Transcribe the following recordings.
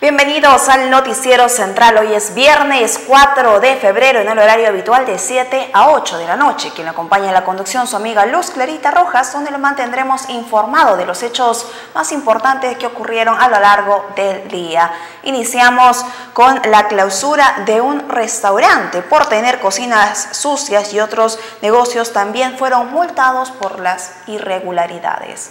Bienvenidos al Noticiero Central. Hoy es viernes 4 de febrero en el horario habitual de 7 a 8 de la noche. Quien lo acompaña en la conducción, su amiga Luz Clarita Rojas, donde lo mantendremos informado de los hechos más importantes que ocurrieron a lo largo del día. Iniciamos con la clausura de un restaurante por tener cocinas sucias y otros negocios también fueron multados por las irregularidades.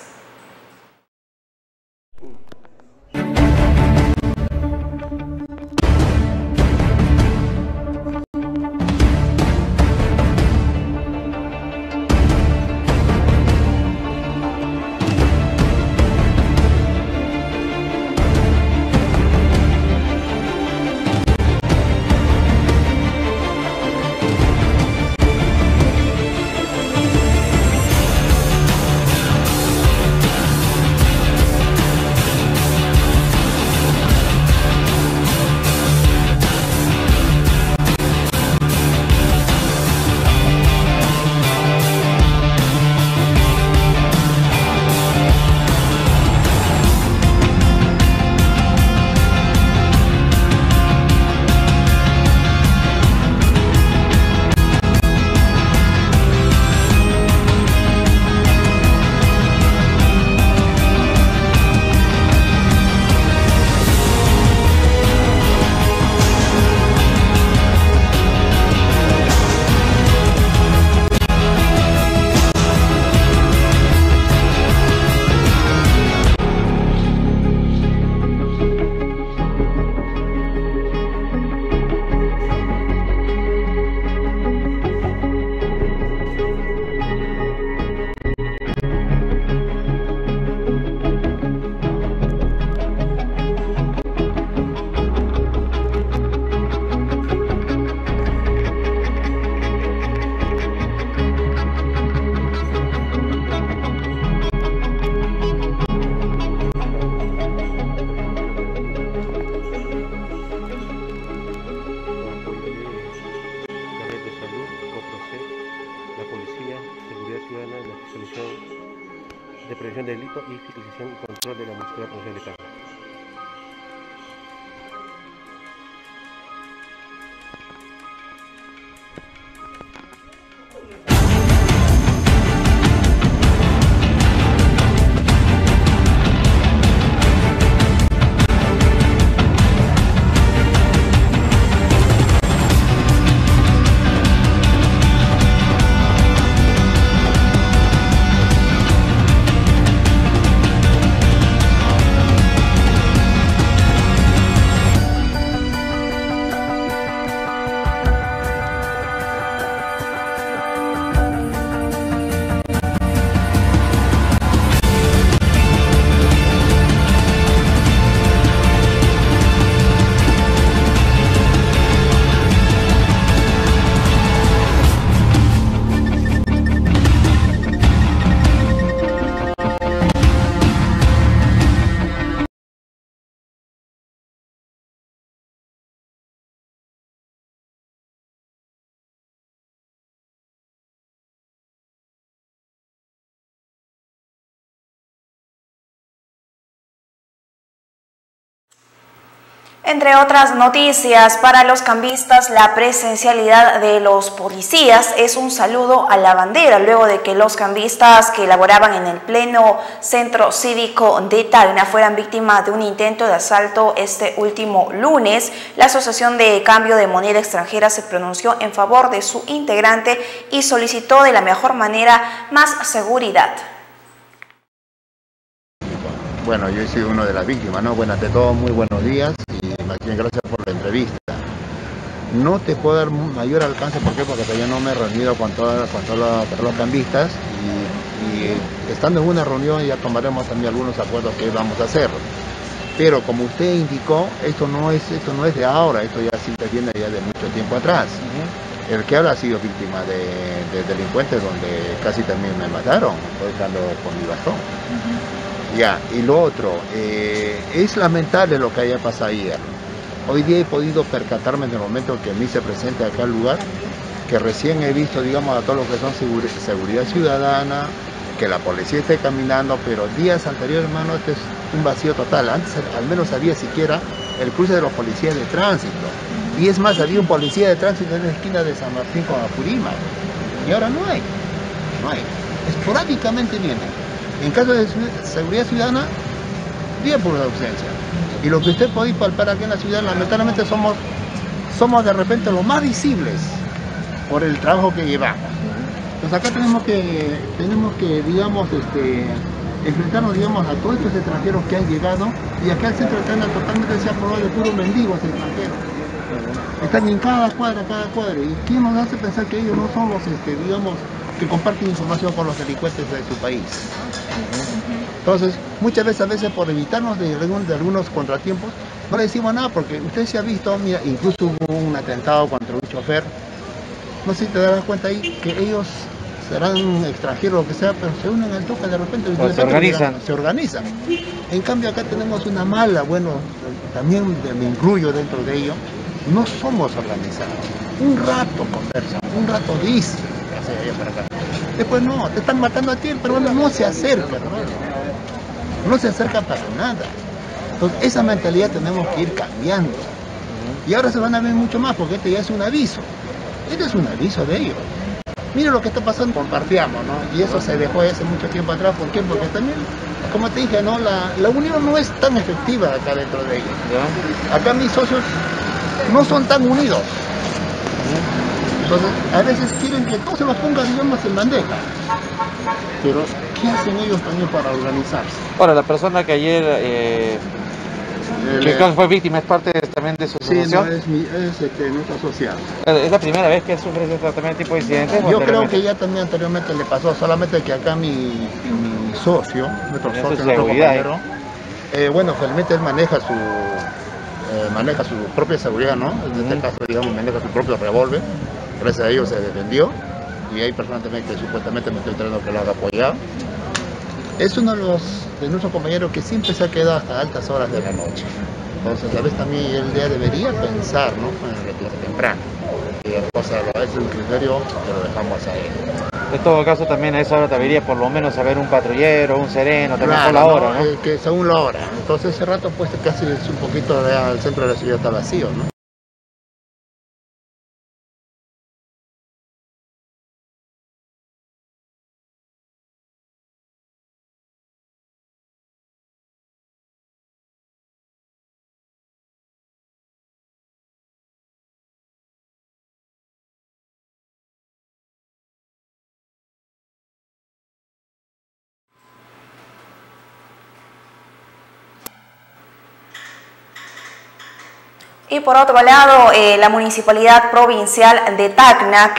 De prevención de delito y fiscalización y control de la Municipalidad Provincial de Tacna. Entre otras noticias, para los cambistas, la presencialidad de los policías es un saludo a la bandera, luego de que los cambistas que laboraban en el pleno centro cívico de Tacna fueran víctimas de un intento de asalto este último lunes. La Asociación de Cambio de Moneda Extranjera se pronunció en favor de su integrante y solicitó de la mejor manera más seguridad. Bueno, yo he sido uno de las víctimas, ¿no? Bueno, ante todo, muy buenos días y más bien gracias por la entrevista. No te puedo dar mayor alcance, ¿por qué? Porque todavía no me he reunido con todos los cambistas y estando en una reunión ya tomaremos también algunos acuerdos que vamos a hacer. Pero como usted indicó, esto no es de ahora, esto ya siempre viene ya de mucho tiempo atrás. El que ahora ha sido víctima de delincuentes donde casi también me mataron, estoy dando con mi bastón. Ya, y lo otro, es lamentable lo que haya pasado ayer. Hoy día he podido percatarme en el momento que a mí se presenta acá al lugar, que recién he visto, digamos, a todo lo que son seguridad ciudadana, que la policía esté caminando, pero días anteriores, hermano, este es un vacío total. Antes al menos había siquiera el cruce de los policías de tránsito. Y es más, había un policía de tránsito en la esquina de San Martín con Apurímac. Y ahora no hay. Esporádicamente vienen. En caso de seguridad ciudadana, bien por la ausencia. Y lo que usted puede palpar aquí en la ciudad, lamentablemente somos de repente los más visibles por el trabajo que llevamos. Entonces acá tenemos que digamos, enfrentarnos, digamos, a todos estos extranjeros que han llegado, y acá el centro de Tacna totalmente se ha poblado de puros mendigos extranjeros. Están en cada cuadra, y ¿quién nos hace pensar que ellos no son los, digamos, que comparten información con los delincuentes de su país? Entonces, muchas veces por evitarnos de algunos contratiempos, no le decimos nada, porque usted se ha visto, mira, incluso hubo un atentado contra un chofer. No sé si te darás cuenta ahí que ellos serán extranjeros o lo que sea, pero se unen al toque de repente. Se organizan. En cambio acá tenemos una mala, bueno, también me incluyo dentro de ello, no somos organizados. Un rato conversan, un rato dicen, hacia allá para acá. Después no, te están matando a ti, el peruano no se acerca, hermano. No se acerca para nada. Entonces esa mentalidad tenemos que ir cambiando. Y ahora se van a ver mucho más, porque este ya es un aviso. Este es un aviso de ellos. Mira lo que está pasando, compartíamos, ¿no? Y eso se dejó hace mucho tiempo atrás. ¿Por qué? Porque también, como te dije, ¿no? La unión no es tan efectiva acá dentro de ellos. Acá mis socios no son tan unidos. Entonces, a veces quieren que todo se los ponga, digamos, en bandeja. Pero, ¿qué hacen ellos también para organizarse? Ahora, la persona que ayer que fue víctima es parte también de su asociación. Sí, no, es nuestro asociado. ¿Es la primera vez que sufre ese tipo de incidentes? Yo creo que ya también anteriormente le pasó, solamente que acá mi socio, nuestro compañero, bueno, felizmente él maneja su propia seguridad, ¿no? En este caso, digamos, maneja su propio revólver. Gracias a ellos se defendió, y hay personas también que supuestamente me estoy enterando que lo han apoyado. Es uno de nuestros compañeros que siempre se ha quedado hasta altas horas de la noche. Entonces, a veces también él ya debería pensar, ¿no? En retirarse temprano. Y cosa, a veces un criterio que lo dejamos a él. En todo caso, también a esa hora debería por lo menos haber un patrullero, un sereno, también claro, por la hora, ¿no? Que según la hora. Entonces, ese rato, pues casi es un poquito, el centro de la ciudad está vacío, ¿no? Y por otro lado, la Municipalidad Provincial de Tacna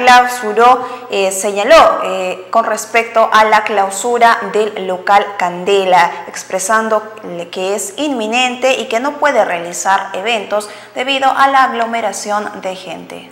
señaló con respecto a la clausura del local Candela, expresando que es inminente y que no puede realizar eventos debido a la aglomeración de gente.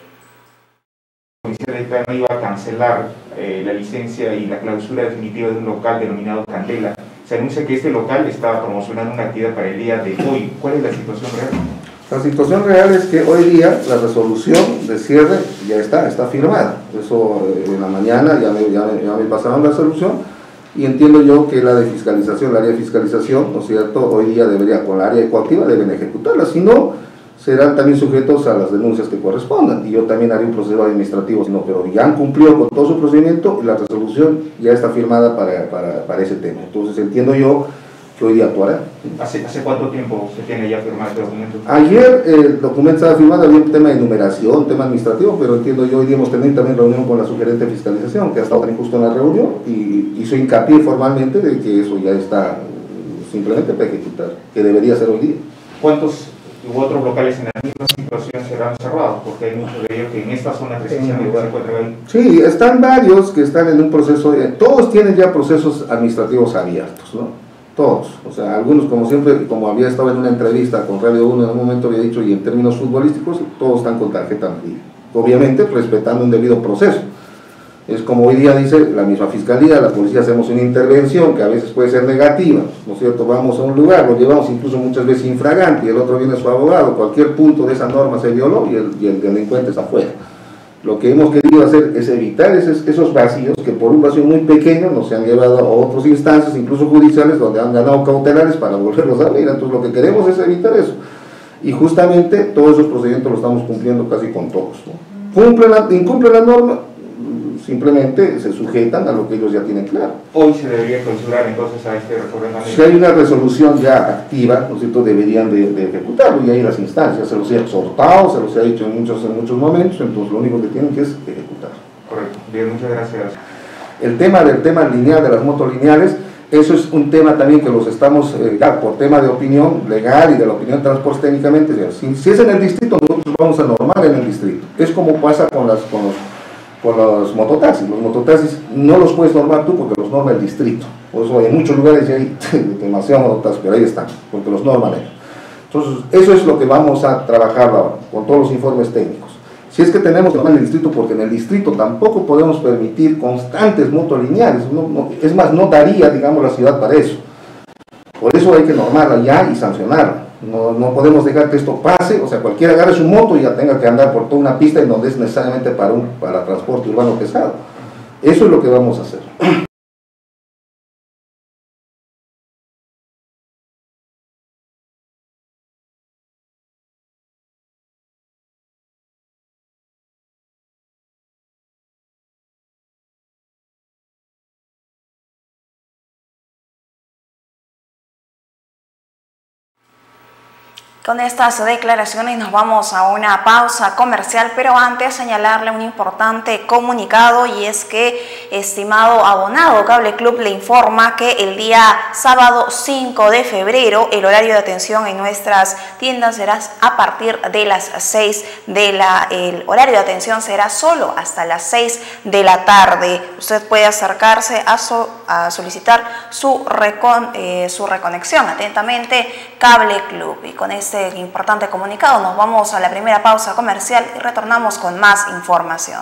La Municipalidad de Tacna iba a cancelar la licencia y la clausura definitiva de un local denominado Candela. Se anuncia que este local está promocionando una actividad para el día de hoy. ¿Cuál es la situación real? La situación real es que hoy día la resolución de cierre ya está firmada. Eso en la mañana ya me pasaron la resolución, y entiendo yo que la de fiscalización, el área de fiscalización, ¿no es cierto?, hoy día debería, con la área coactiva, deben ejecutarla, si no, serán también sujetos a las denuncias que correspondan, y yo también haré un proceso administrativo, pero ya han cumplido con todo su procedimiento y la resolución ya está firmada para ese tema. Entonces entiendo yo que hoy día actuará. ¿Hace cuánto tiempo se tiene ya firmado este documento? Ayer el documento estaba firmado, había un tema de numeración, tema administrativo, pero entiendo yo hoy día hemos tenido también reunión con la sugerente de fiscalización, que ha estado también justo en la reunión, y hizo hincapié formalmente de que eso ya está simplemente para ejecutar, que debería ser hoy día. ¿Cuántos otros locales en la misma situación serán cerrados? Porque hay muchos de ellos que en esta zona precisamente se encuentran ahí. Sí, están varios que están en un proceso, todos tienen ya procesos administrativos abiertos, ¿no? Todos, o sea, algunos, como siempre, como había estado en una entrevista con Radio 1 en un momento, había dicho, y en términos futbolísticos, todos están con tarjeta amarilla, obviamente respetando un debido proceso. Es como hoy día dice la misma fiscalía, la policía, hacemos una intervención que a veces puede ser negativa, ¿no es cierto? Vamos a un lugar, lo llevamos incluso muchas veces infragante, y el otro viene su abogado, cualquier punto de esa norma se violó y el delincuente está afuera. Lo que hemos querido hacer es evitar esos vacíos que por un vacío muy pequeño nos han llevado a otras instancias, incluso judiciales, donde han ganado cautelares para volverlos a abrir. Entonces lo que queremos es evitar eso. Y justamente todos esos procedimientos los estamos cumpliendo casi con todos, ¿no? Incumplen la norma, simplemente se sujetan a lo que ellos ya tienen claro. Hoy se debería clausurar entonces a este referéndum. Si hay una resolución ya activa, ¿no es cierto?, deberían de ejecutarlo, y ahí las instancias se los ha exhortado, se los ha dicho en muchos momentos, entonces lo único que tienen que es ejecutar. Correcto. Bien, muchas gracias. El tema lineal, de las motos lineales, eso es un tema también que los estamos, por tema de opinión legal y de la opinión de transporte técnicamente, si es en el distrito, nosotros vamos a normar en el distrito. Es como pasa con los mototaxis. Los mototaxis no los puedes normar tú porque los norma el distrito. Por eso en muchos lugares ya hay demasiados mototaxis, pero ahí están, porque los norman ellos. Entonces, eso es lo que vamos a trabajar ahora, con todos los informes técnicos. Si es que tenemos que normar en el distrito, porque en el distrito tampoco podemos permitir constantes motolineales, es más, no daría, digamos, la ciudad para eso. Por eso hay que normarla ya y sancionarla. No podemos dejar que esto pase, o sea, cualquiera agarre su moto y ya tenga que andar por toda una pista en donde es necesariamente para transporte urbano pesado. Eso es lo que vamos a hacer. Con estas declaraciones nos vamos a una pausa comercial, pero antes señalarle un importante comunicado, y es que, estimado abonado, Cable Club le informa que el día sábado 5 de febrero el horario de atención en nuestras tiendas será a partir de las 6 el horario de atención será solo hasta las 6 de la tarde. Usted puede acercarse a solicitar su reconexión. Atentamente, Cable Club. Y con este importante comunicado nos vamos a la primera pausa comercial y retornamos con más información.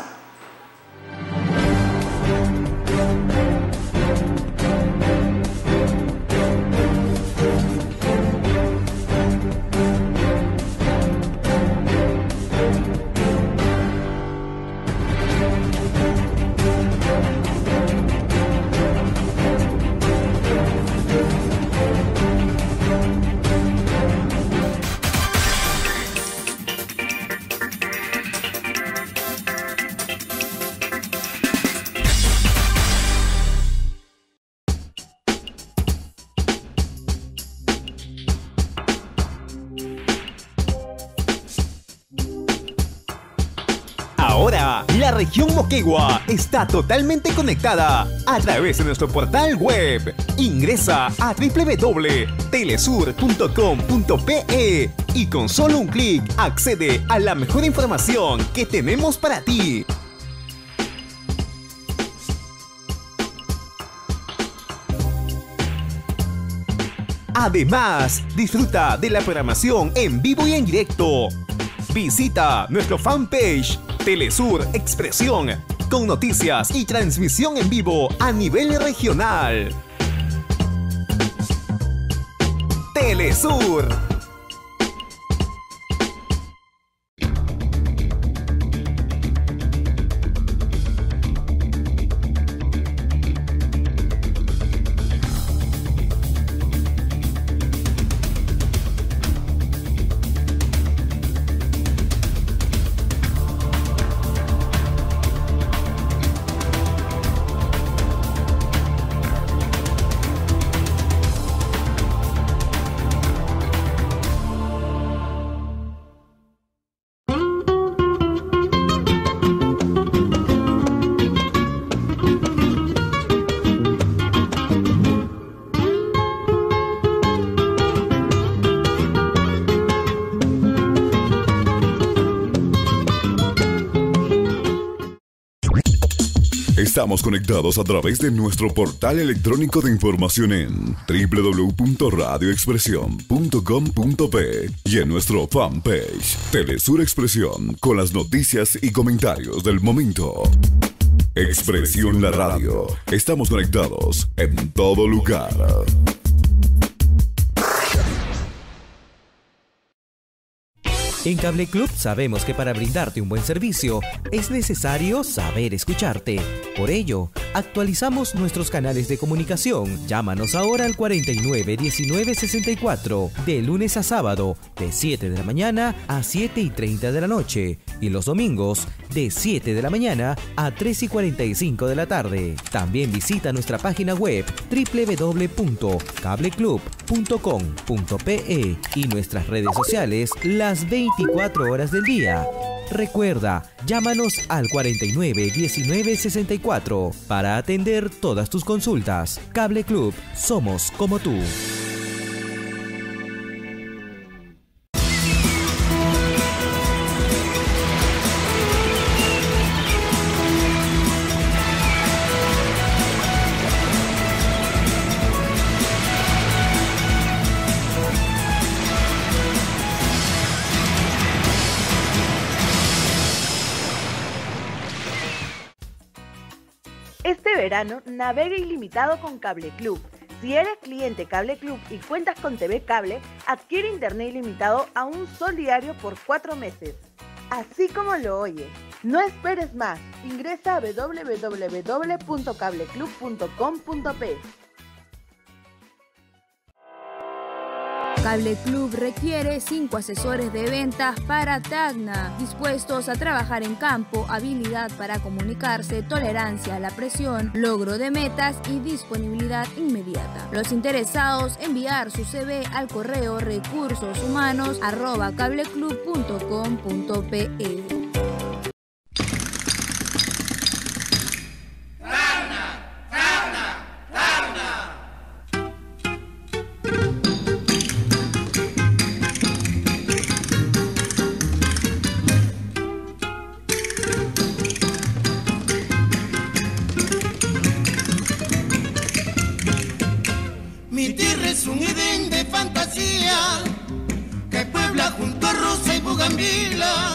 Ahora, la región Moquegua está totalmente conectada a través de nuestro portal web. Ingresa a www.telesur.com.pe y con solo un clic accede a la mejor información que tenemos para ti. Además, disfruta de la programación en vivo y en directo. Visita nuestro fanpage Telesur Expresión, con noticias y transmisión en vivo a nivel regional. Telesur. Estamos conectados a través de nuestro portal electrónico de información en www.radioexpresión.com.pe y en nuestro fanpage Telesur Expresión, con las noticias y comentarios del momento. Expresión La Radio. Estamos conectados en todo lugar. En Cable Club sabemos que para brindarte un buen servicio es necesario saber escucharte. Por ello, Actualizamos nuestros canales de comunicación. Llámanos ahora al 49 19 64, de lunes a sábado, de 7 de la mañana a 7:30 de la noche, y los domingos, de 7 de la mañana a 3:45 de la tarde. También visita nuestra página web www.cableclub.com.pe y nuestras redes sociales las 24 horas del día. Recuerda, llámanos al 49 19 64 para atender todas tus consultas. Cable Club, somos como tú. Este verano navega ilimitado con Cable Club. Si eres cliente Cable Club y cuentas con TV Cable, adquiere internet ilimitado a un sol diario por 4 meses. Así como lo oyes. No esperes más. Ingresa a www.cableclub.com.pe. Cable Club requiere 5 asesores de ventas para Tacna, dispuestos a trabajar en campo, habilidad para comunicarse, tolerancia a la presión, logro de metas y disponibilidad inmediata. Los interesados enviar su CV al correo recursosumanos@cableclub.com.pe. Mi tierra es un Edén de fantasía que puebla junto a Rosa y Bugambila.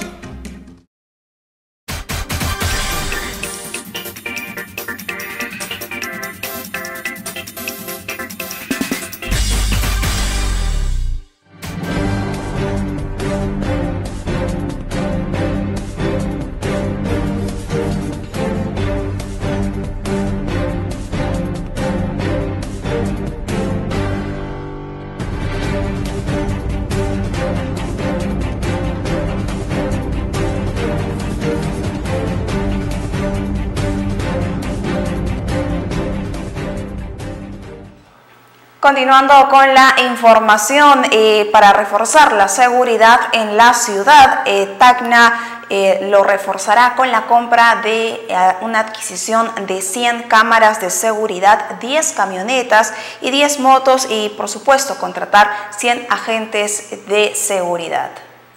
Continuando con la información, para reforzar la seguridad en la ciudad, Tacna lo reforzará con la compra de una adquisición de 100 cámaras de seguridad, 10 camionetas y 10 motos y, por supuesto, contratar 100 agentes de seguridad.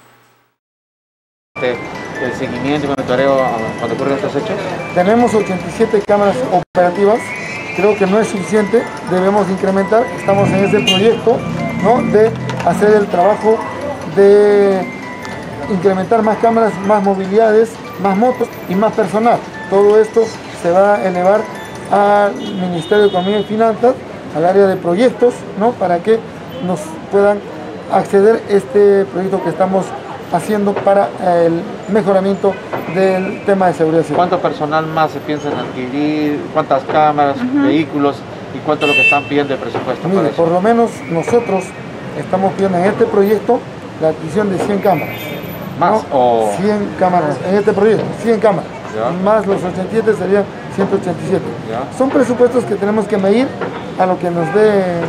El seguimiento y monitoreo cuando ocurren estos hechos. Tenemos 87 cámaras operativas. Creo que no es suficiente, debemos incrementar. Estamos en ese proyecto, ¿no?, de hacer el trabajo de incrementar más cámaras, más movilidades, más motos y más personal. Todo esto se va a elevar al Ministerio de Economía y Finanzas, al área de proyectos, ¿no?, para que nos puedan acceder a este proyecto que estamos haciendo para el mejoramiento del tema de seguridad ciudadana. ¿Cuánto personal más se piensa en adquirir? ¿Cuántas cámaras, vehículos y cuánto es lo que están pidiendo de presupuesto? Mire, por lo menos nosotros estamos pidiendo en este proyecto la adquisición de 100 cámaras. ¿Más o...? 100 cámaras, en este proyecto, 100 cámaras. ¿Ya? Más los 87 serían 187. ¿Ya? Son presupuestos que tenemos que medir a lo que nos dé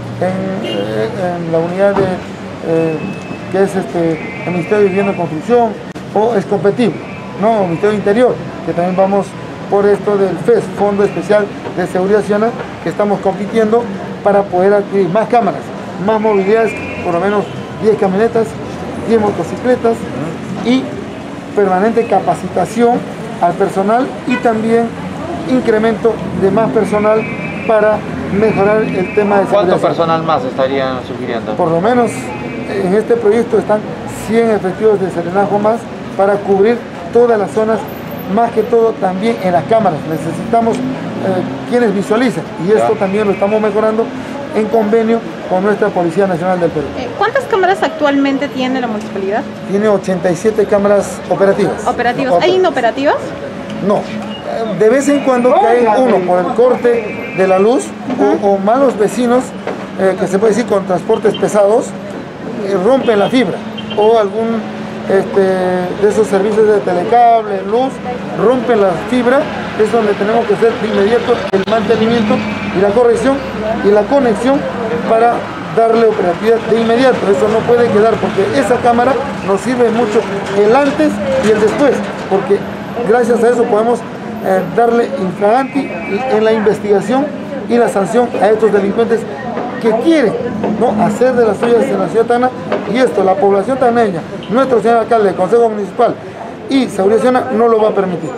en la unidad de... que es el Ministerio de Vivienda y Construcción, o es competible, ¿no? El Ministerio de Interior, que también vamos por esto del FES, Fondo Especial de Seguridad Ciudadana, que estamos compitiendo para poder adquirir más cámaras, más movilidades, por lo menos 10 camionetas, 10 motocicletas y permanente capacitación al personal y también incremento de más personal para mejorar el tema de seguridad. ¿Cuánto personal más estarían sugiriendo? Por lo menos en este proyecto están 100 efectivos de serenazgo más para cubrir todas las zonas, más que todo también en las cámaras. Necesitamos quienes visualicen y esto también lo estamos mejorando en convenio con nuestra Policía Nacional del Perú. ¿Cuántas cámaras actualmente tiene la municipalidad? Tiene 87 cámaras operativas. ¿Operativas? ¿Hay inoperativas? No. de vez en cuando cae uno por el corte de la luz o malos vecinos, que se puede decir con transportes pesados, rompen la fibra o algún de esos servicios de telecable, luz, rompen la fibra. Es donde tenemos que hacer de inmediato el mantenimiento y la corrección y la conexión para darle operatividad de inmediato. Eso no puede quedar, porque esa cámara nos sirve mucho el antes y el después, porque gracias a eso podemos darle infraganti en la investigación y la sanción a estos delincuentes que quieren, ¿no?, hacer de las suyas en la ciudad de Tacna. Y esto la población tacneña, nuestro señor alcalde, el Consejo Municipal y Seguridad Ciudadana no lo va a permitir.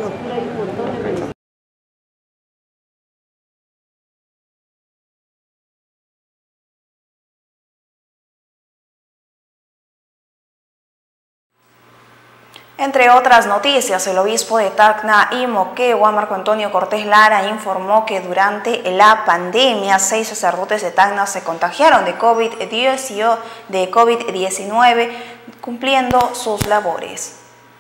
Entre otras noticias, el obispo de Tacna y Moquegua, Marco Antonio Cortés Lara, informó que durante la pandemia 6 sacerdotes de Tacna se contagiaron de COVID-19 cumpliendo sus labores.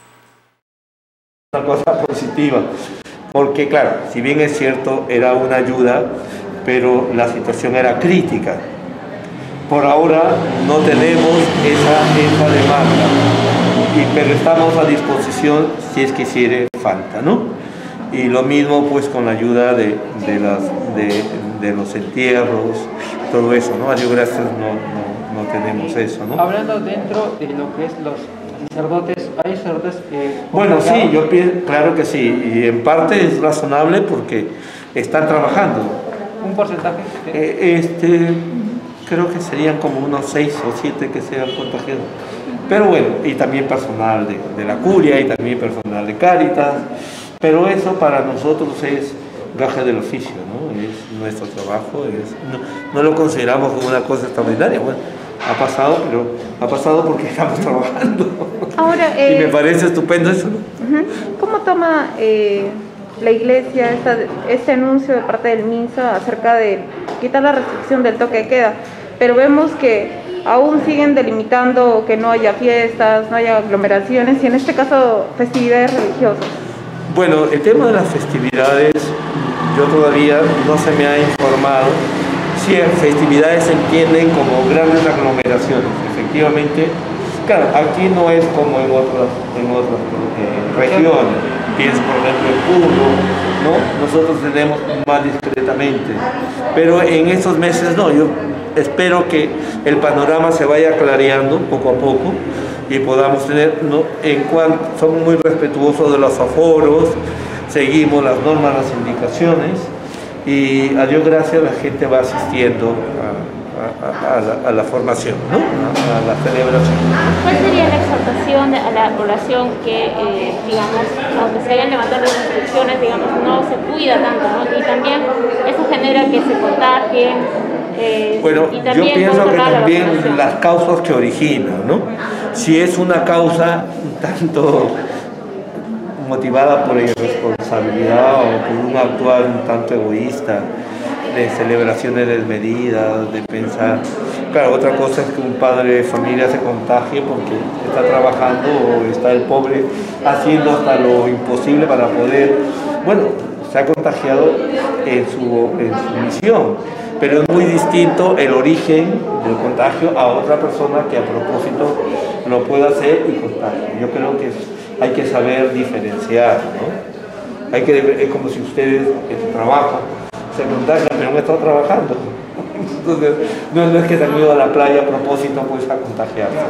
Una cosa positiva, porque claro, si bien es cierto, era una ayuda, pero la situación era crítica. Por ahora no tenemos esa demanda, pero estamos a disposición si es que hiciera falta, ¿no? Y lo mismo pues con la ayuda de los entierros, todo eso, ¿no? A Dios gracias no tenemos eso, ¿no? Hablando dentro de lo que es los sacerdotes, ¿hay sacerdotes que...? Bueno, sí, yo pienso, claro que sí, y en parte es razonable porque están trabajando. ¿Un porcentaje? Creo que serían como unos 6 o 7 que se han contagiado. Pero bueno, y también personal de la curia y también personal de Cáritas. Pero eso para nosotros es gaje del oficio, ¿no? Es nuestro trabajo, no lo consideramos como una cosa extraordinaria. Bueno, ha pasado porque estamos trabajando. Ahora, y me parece estupendo eso, ¿no? ¿Cómo toma la Iglesia este anuncio de parte del MINSA acerca de quitar la restricción del toque de queda? Pero vemos que aún siguen delimitando que no haya fiestas, no haya aglomeraciones y en este caso festividades religiosas. Bueno, el tema de las festividades, yo todavía no se me ha informado si festividades se entienden como grandes aglomeraciones. Efectivamente, claro, aquí no es como en otras regiones. Pienso por ejemplo en Puno, ¿no? Nosotros tenemos más discretamente, pero en estos meses no. Yo espero que el panorama se vaya clareando poco a poco y podamos tener, ¿no? Somos muy respetuosos de los aforos, seguimos las normas, las indicaciones y a Dios gracias la gente va asistiendo a la formación, ¿no? A la celebración. ¿Cuál sería la exhortación a la población que, digamos, aunque se hayan levantado las restricciones, digamos, no se cuida tanto, ¿no? Y también eso genera que se contagien. Bueno, yo pienso que también las causas que originan, ¿no? Si es una causa un tanto motivada por irresponsabilidad o por un actuar un tanto egoísta, de celebraciones desmedidas, de pensar. Claro, otra cosa es que un padre de familia se contagie porque está trabajando o está el pobre haciendo hasta lo imposible para poder, bueno, se ha contagiado en su misión, pero es muy distinto el origen del contagio a otra persona que a propósito lo pueda hacer y contagie. Yo creo que hay que saber diferenciar, ¿no? Es como si ustedes en su trabajo se contagian, pero no están trabajando. Entonces, no es que se han ido a la playa a propósito pues a contagiarse.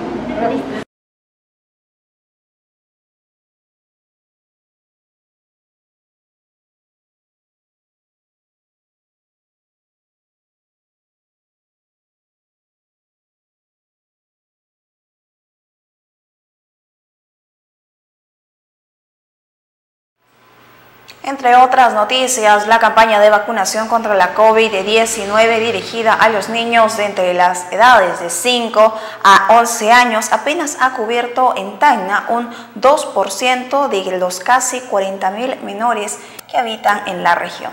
Entre otras noticias, la campaña de vacunación contra la COVID-19 dirigida a los niños de entre las edades de 5 a 11 años apenas ha cubierto en Tacna un 2% de los casi 40.000 menores que habitan en la región.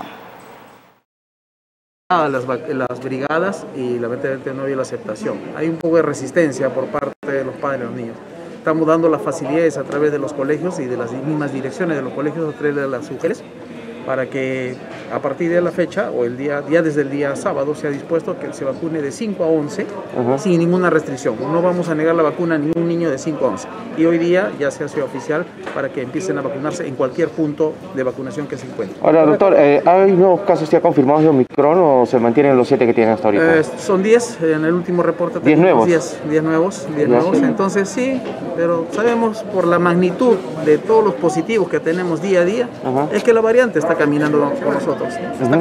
Las brigadas y lamentablemente no había la aceptación. Hay un poco de resistencia por parte de los padres de los niños. Estamos dando las facilidades a través de los colegios y de las mismas direcciones de los colegios a través de las mujeres para que a partir de la fecha o el día desde el día sábado se ha dispuesto que se vacune de 5 a 11 sin ninguna restricción. No vamos a negar la vacuna a ningún niño de 5 a 11. Y hoy día ya se hace oficial para que empiecen a vacunarse en cualquier punto de vacunación que se encuentre. Ahora, doctor, ¿hay nuevos casos ya confirmados de Omicron o se mantienen los 7 que tienen hasta ahorita? Son 10, en el último reporte 10 nuevos. 10 nuevos, entonces sí, pero sabemos por la magnitud de todos los positivos que tenemos día a día, es que la variante está caminando con nosotros,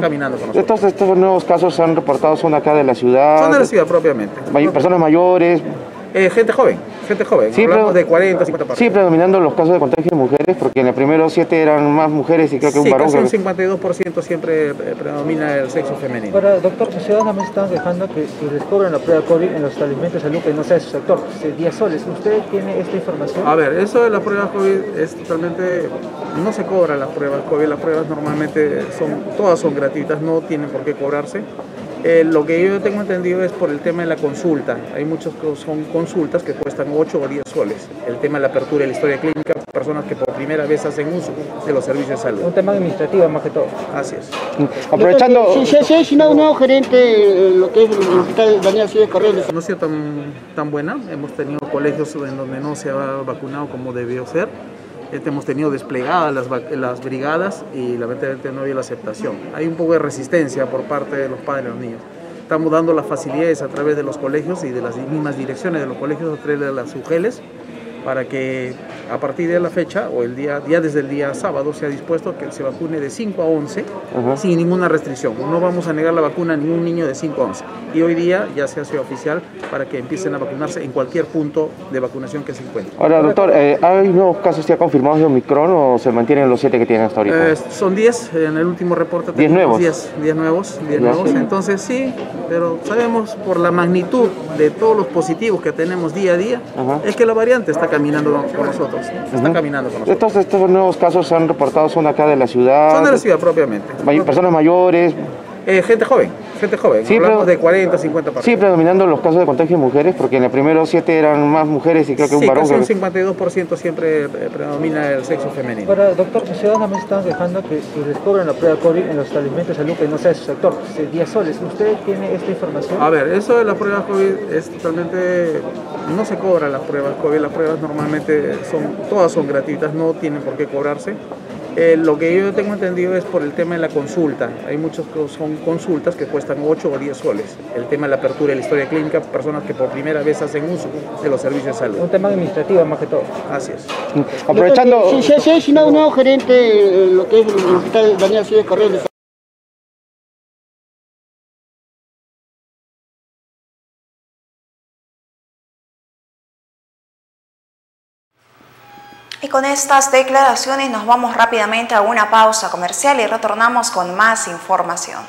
Estos nuevos casos se han reportado, son acá de la ciudad. Son de la ciudad propiamente. Personas mayores. Gente joven. Sí, hablamos de 40, 50 personas. Sí, predominando los casos de contagio de mujeres, porque en el primero 7 eran más mujeres y creo que un varón. Sí, casi un 52% siempre predomina el sexo femenino. Ahora, doctor, los ciudadanos están dejando que les cobren la prueba COVID en los establecimientos de salud que no sea de su sector, 10 soles. ¿Usted tiene esta información? A ver, eso de la prueba COVID es totalmente... No se cobran las pruebas COVID, las pruebas normalmente todas son gratuitas, no tienen por qué cobrarse. Lo que yo tengo entendido es por el tema de la consulta. Hay muchos que son consultas que cuestan 8 o 10 soles. El tema de la apertura de la historia clínica, personas que por primera vez hacen uso de los servicios de salud. Un tema administrativo más que todo. Así es. Aprovechando... Se ha designado un nuevo gerente, lo que es el hospital Daniel Ciudad Correales. No ha sido tan buena. Hemos tenido colegios en donde no se ha vacunado como debió ser. Hemos tenido desplegadas las brigadas y lamentablemente no había la aceptación. Hay un poco de resistencia por parte de los padres de los niños. Estamos dando las facilidades a través de los colegios y de las mismas direcciones de los colegios a través de las UGELES para que a partir de la fecha o el día desde el día sábado se ha dispuesto que se vacune de 5 a 11 sin ninguna restricción. No vamos a negar la vacuna a ningún niño de 5 a 11. Y hoy día ya se hace oficial para que empiecen a vacunarse en cualquier punto de vacunación que se encuentre. Ahora, doctor, ¿hay nuevos casos ya confirmados de Omicron o se mantienen los 7 que tienen hasta ahorita? Son 10, en el último reporte 10 nuevos. 10 nuevos, entonces sí, pero sabemos por la magnitud de todos los positivos que tenemos día a día, es que la variante está caminando con nosotros, Estos nuevos casos se han reportado, son acá de la ciudad. Son de la ciudad propiamente. Personas mayores. Gente joven. Sí, hablamos de 40, 50 personas. Sí, predominando los casos de contagio de mujeres, porque en el primero 7 eran más mujeres y creo que un varón. Sí, casi un 52% siempre predomina el sexo femenino. Ahora, doctor, los ciudadanos están dejando que les cobren la prueba COVID en los establecimientos de salud que no sea de su sector, 10 soles. ¿Usted tiene esta información? A ver, eso de la prueba COVID es totalmente... No se cobran las pruebas COVID, las pruebas normalmente todas son gratuitas, no tienen por qué cobrarse. Lo que yo tengo entendido es por el tema de la consulta. Hay muchos que son consultas que cuestan 8 o 10 soles. El tema de la apertura de la historia clínica, personas que por primera vez hacen uso de los servicios de salud. Un tema administrativo más que todo. Así es. Aprovechando... Se ha designado un nuevo gerente, lo que es el hospital Daniel Ciudad Correales. Y con estas declaraciones nos vamos rápidamente a una pausa comercial y retornamos con más información.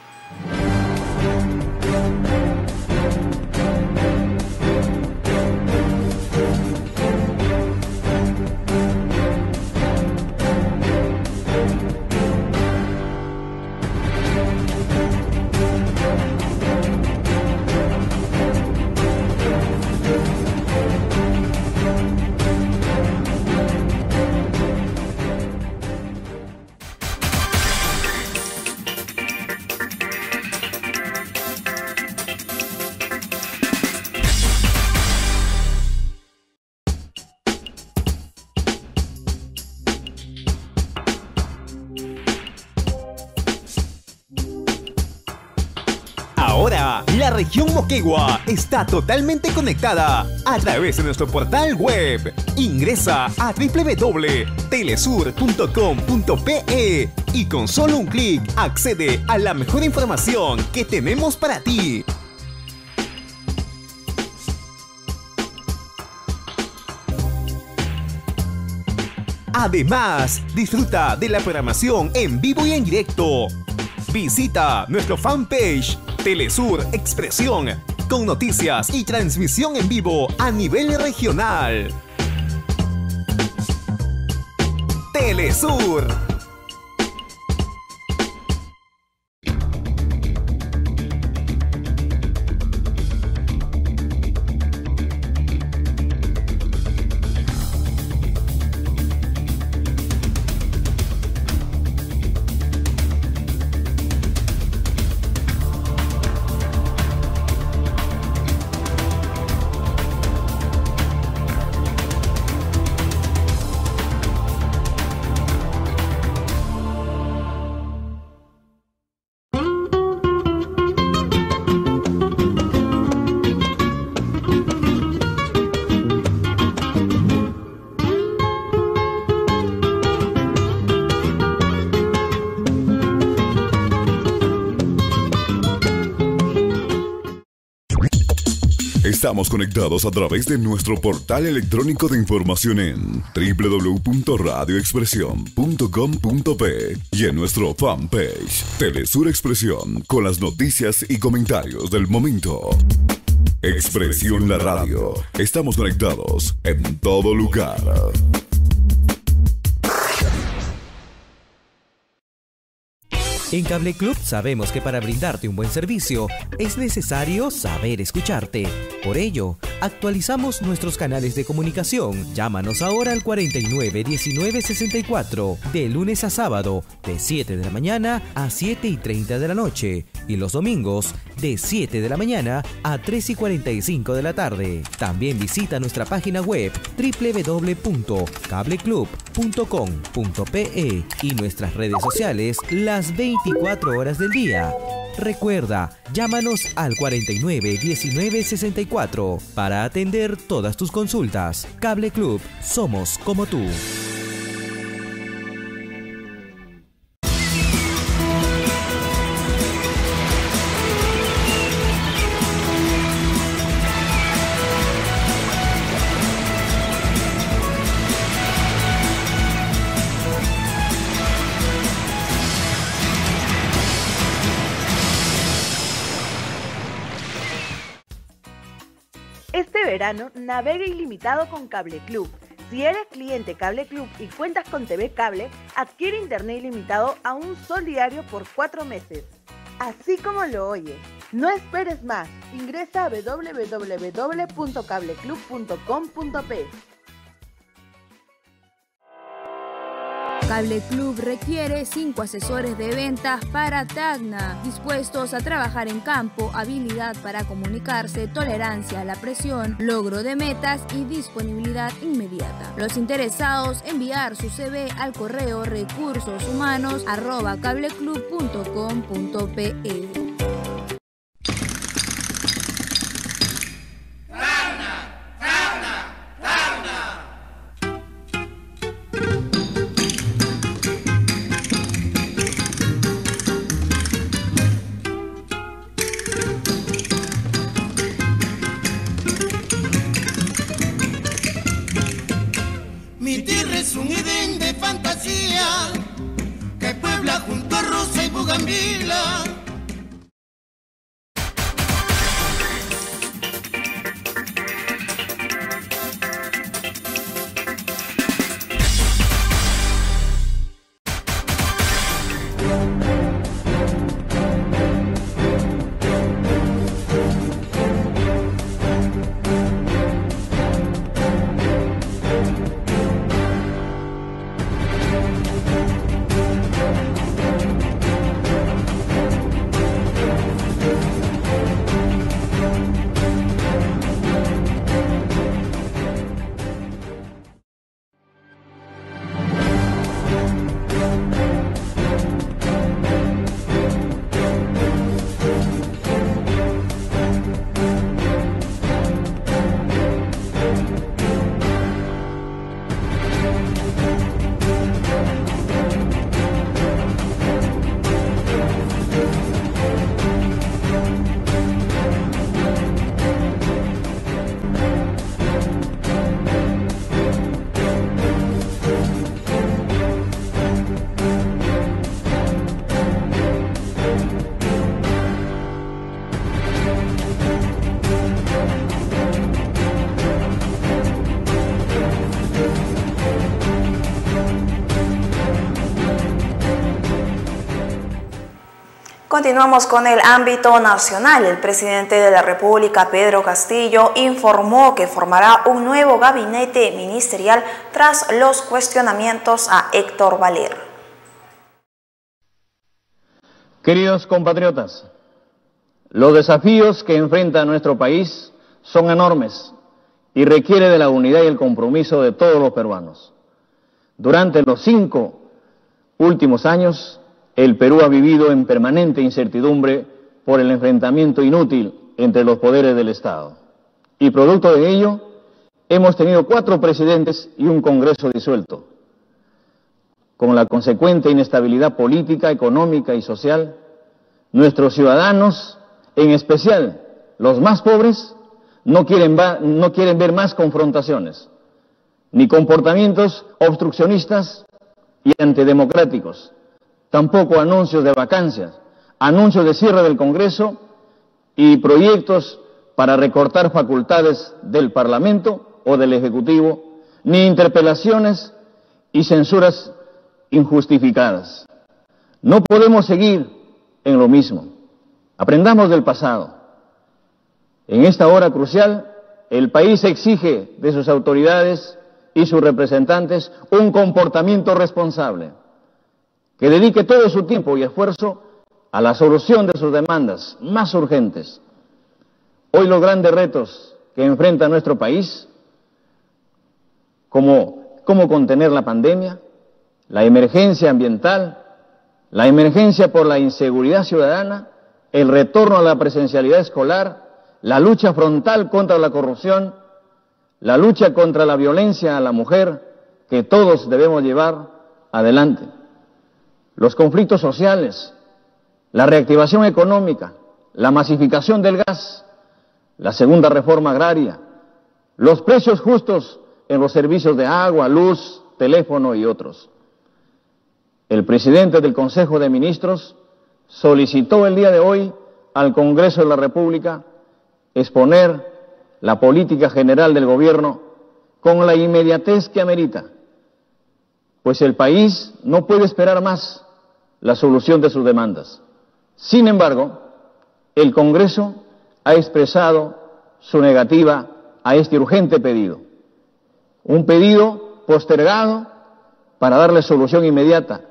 Ahora, la región Moquegua está totalmente conectada a través de nuestro portal web. Ingresa a www.telesur.com.pe y con solo un clic accede a la mejor información que tenemos para ti. Además, disfruta de la programación en vivo y en directo. Visita nuestro fanpage Telesur Expresión con noticias y transmisión en vivo a nivel regional. Telesur. Estamos conectados a través de nuestro portal electrónico de información en www.radioexpresion.com.p y en nuestro fanpage Telesur Expresión con las noticias y comentarios del momento. Expresión La Radio. Estamos conectados en todo lugar. En Cable Club sabemos que para brindarte un buen servicio es necesario saber escucharte. Por ello, actualizamos nuestros canales de comunicación. Llámanos ahora al 49 19 64, de lunes a sábado, de 7 de la mañana a 7:30 de la noche, y los domingos, de 7 de la mañana a 3:45 de la tarde. También visita nuestra página web www.cableclub.com.pe y nuestras redes sociales las 24 horas del día. Recuerda, llámanos al 49 19 64 para atender todas tus consultas. Cable Club, somos como tú. Este verano navega ilimitado con Cable Club. Si eres cliente Cable Club y cuentas con TV Cable, adquiere internet ilimitado a un sol diario por 4 meses. Así como lo oyes. No esperes más. Ingresa a www.cableclub.com.p. Cable Club requiere 5 asesores de ventas para Tacna, dispuestos a trabajar en campo, habilidad para comunicarse, tolerancia a la presión, logro de metas y disponibilidad inmediata. Los interesados enviar su CV al correo recursosumanos@cableclub.com.pe. Mi tierra es un Edén de fantasía que puebla junto a Rosa y Bugambila. Continuamos con el ámbito nacional. El presidente de la República, Pedro Castillo, informó que formará un nuevo gabinete ministerial tras los cuestionamientos a Héctor Valer. Queridos compatriotas, los desafíos que enfrenta nuestro país son enormes y requiere de la unidad y el compromiso de todos los peruanos. Durante los 5 últimos años, el Perú ha vivido en permanente incertidumbre por el enfrentamiento inútil entre los poderes del Estado. Y producto de ello, hemos tenido 4 presidentes y un Congreso disuelto. Con la consecuente inestabilidad política, económica y social, nuestros ciudadanos, en especial los más pobres, no quieren ver más confrontaciones, ni comportamientos obstruccionistas y antidemocráticos, tampoco anuncios de vacancias, anuncios de cierre del Congreso y proyectos para recortar facultades del Parlamento o del Ejecutivo, ni interpelaciones y censuras injustificadas. No podemos seguir en lo mismo. Aprendamos del pasado. En esta hora crucial, el país exige de sus autoridades y sus representantes un comportamiento responsable, que dedique todo su tiempo y esfuerzo a la solución de sus demandas más urgentes. Hoy los grandes retos que enfrenta nuestro país, como cómo contener la pandemia, la emergencia ambiental, la emergencia por la inseguridad ciudadana, el retorno a la presencialidad escolar, la lucha frontal contra la corrupción, la lucha contra la violencia a la mujer, que todos debemos llevar adelante, los conflictos sociales, la reactivación económica, la masificación del gas, la segunda reforma agraria, los precios justos en los servicios de agua, luz, teléfono y otros. El presidente del Consejo de Ministros solicitó el día de hoy al Congreso de la República exponer la política general del gobierno con la inmediatez que amerita, pues el país no puede esperar más la solución de sus demandas. Sin embargo, el Congreso ha expresado su negativa a este urgente pedido, un pedido postergado para darle solución inmediata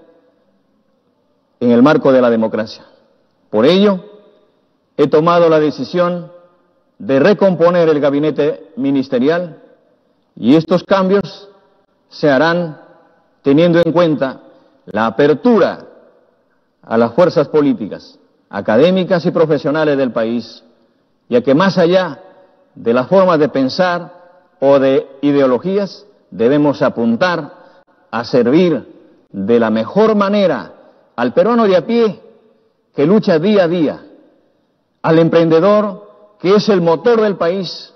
en el marco de la democracia. Por ello, he tomado la decisión de recomponer el gabinete ministerial y estos cambios se harán teniendo en cuenta la apertura a las fuerzas políticas, académicas y profesionales del país, ya que más allá de las formas de pensar o de ideologías, debemos apuntar a servir de la mejor manera al peruano de a pie que lucha día a día, al emprendedor que es el motor del país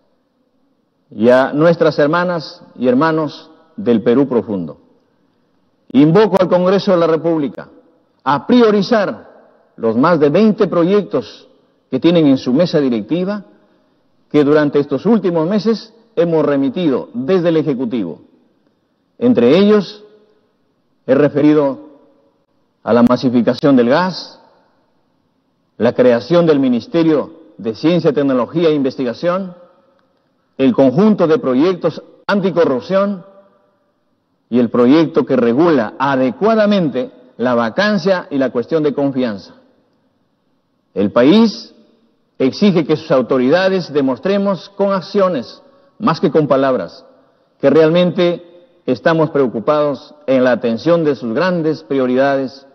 y a nuestras hermanas y hermanos del Perú profundo. Invoco al Congreso de la República a priorizar los más de 20 proyectos que tienen en su mesa directiva que durante estos últimos meses hemos remitido desde el Ejecutivo. Entre ellos he referido a la masificación del gas, la creación del Ministerio de Ciencia, Tecnología e Investigación, el conjunto de proyectos anticorrupción y el proyecto que regula adecuadamente la vacancia y la cuestión de confianza. El país exige que sus autoridades demostremos con acciones, más que con palabras, que realmente estamos preocupados en la atención de sus grandes prioridades.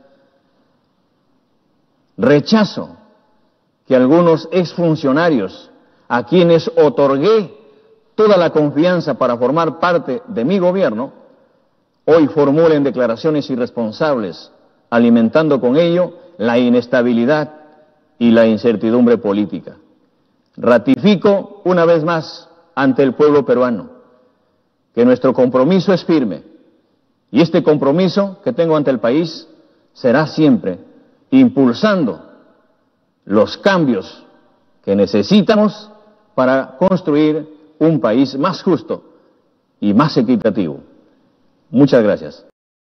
Rechazo que algunos exfuncionarios, a quienes otorgué toda la confianza para formar parte de mi gobierno, hoy formulen declaraciones irresponsables, alimentando con ello la inestabilidad y la incertidumbre política. Ratifico una vez más ante el pueblo peruano que nuestro compromiso es firme y este compromiso que tengo ante el país será siempre impulsando los cambios que necesitamos para construir un país más justo y más equitativo. Muchas gracias.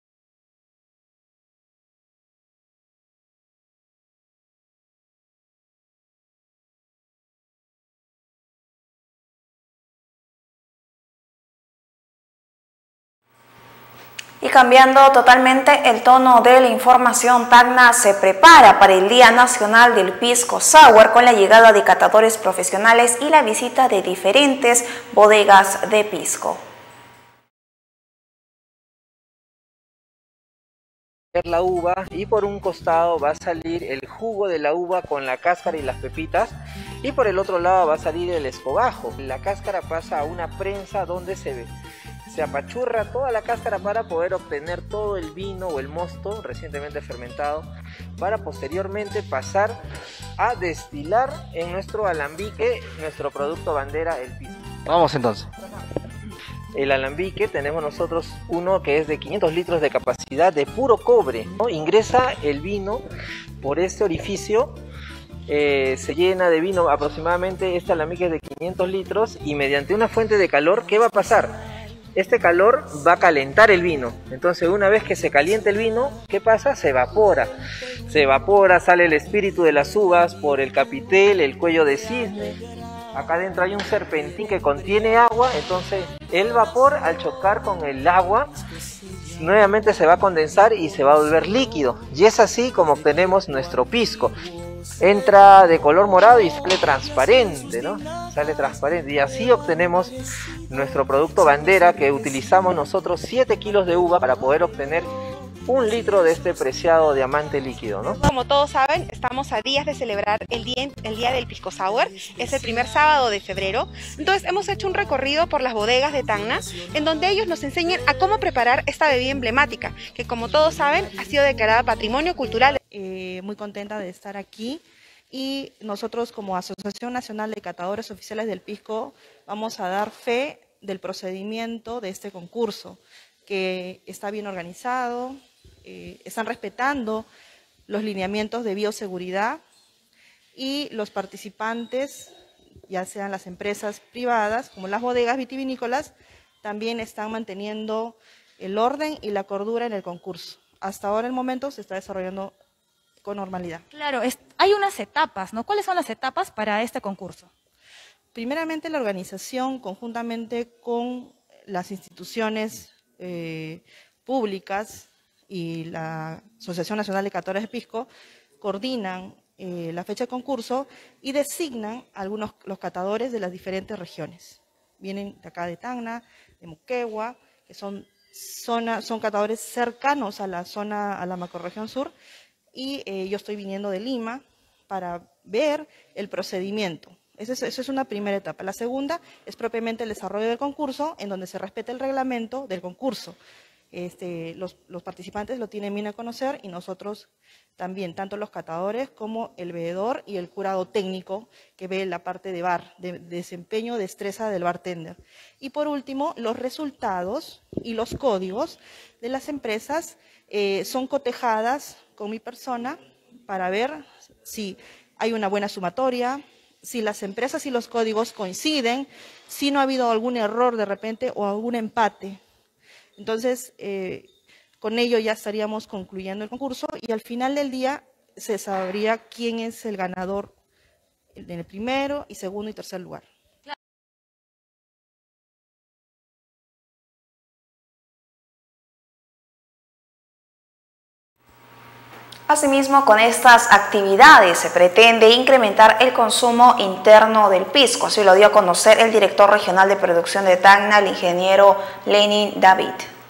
Y cambiando totalmente el tono de la información, Tacna se prepara para el Día Nacional del Pisco Sour con la llegada de catadores profesionales y la visita de diferentes bodegas de pisco. La uva y por un costado va a salir el jugo de la uva con la cáscara y las pepitas y por el otro lado va a salir el escobajo. La cáscara pasa a una prensa donde se se apachurra toda la cáscara para poder obtener todo el vino o el mosto recientemente fermentado, para posteriormente pasar a destilar en nuestro alambique nuestro producto bandera, el pisco. Vamos entonces. El alambique tenemos nosotros uno que es de 500 litros de capacidad de puro cobre, ¿no? Ingresa el vino por este orificio, se llena de vino aproximadamente, este alambique es de 500 litros y mediante una fuente de calor, ¿qué va a pasar? Este calor va a calentar el vino, entonces una vez que se calienta el vino, ¿qué pasa? Se evapora, sale el espíritu de las uvas por el capitel, el cuello de cisne. Acá adentro hay un serpentín que contiene agua, entonces el vapor al chocar con el agua nuevamente se va a condensar y se va a volver líquido, y es así como obtenemos nuestro pisco. Entra de color morado y sale transparente, ¿no? Sale transparente, y así obtenemos nuestro producto bandera, que utilizamos nosotros 7 kilos de uva para poder obtener 1 litro de este preciado diamante líquido, ¿no? Como todos saben, estamos a días de celebrar el día del Pisco Sour. Es el primer sábado de febrero. Entonces hemos hecho un recorrido por las bodegas de Tacna, en donde ellos nos enseñan a cómo preparar esta bebida emblemática, que como todos saben ha sido declarada Patrimonio Cultural. Muy contenta de estar aquí, y nosotros como Asociación Nacional de Catadores Oficiales del Pisco vamos a dar fe del procedimiento de este concurso, que está bien organizado, están respetando los lineamientos de bioseguridad, y los participantes, ya sean las empresas privadas como las bodegas vitivinícolas, también están manteniendo el orden y la cordura en el concurso. Hasta ahora, el momento, se está desarrollando con normalidad. Claro, hay unas etapas, ¿no? ¿Cuáles son las etapas para este concurso? Primeramente, la organización, conjuntamente con las instituciones públicas y la Asociación Nacional de Catadores de Pisco, coordinan la fecha de concurso y designan los catadores de las diferentes regiones. Vienen de acá de Tacna, de Moquegua, que son catadores cercanos a la macrorregión sur, y yo estoy viniendo de Lima para ver el procedimiento. Esa es una primera etapa. La segunda es propiamente el desarrollo del concurso, en donde se respeta el reglamento del concurso. Los participantes lo tienen bien a conocer, y nosotros también, tanto los catadores como el veedor y el jurado técnico, que ve la parte de desempeño, destreza del bartender. Y por último, los resultados y los códigos de las empresas son cotejadas con mi persona para ver si hay una buena sumatoria, si las empresas y los códigos coinciden, si no ha habido algún error de repente o algún empate. Entonces, con ello ya estaríamos concluyendo el concurso, y al final del día se sabría quién es el ganador en el primero y segundo y tercer lugar. Asimismo, con estas actividades se pretende incrementar el consumo interno del pisco, así lo dio a conocer el director regional de producción de Tacna, el ingeniero Lenin David.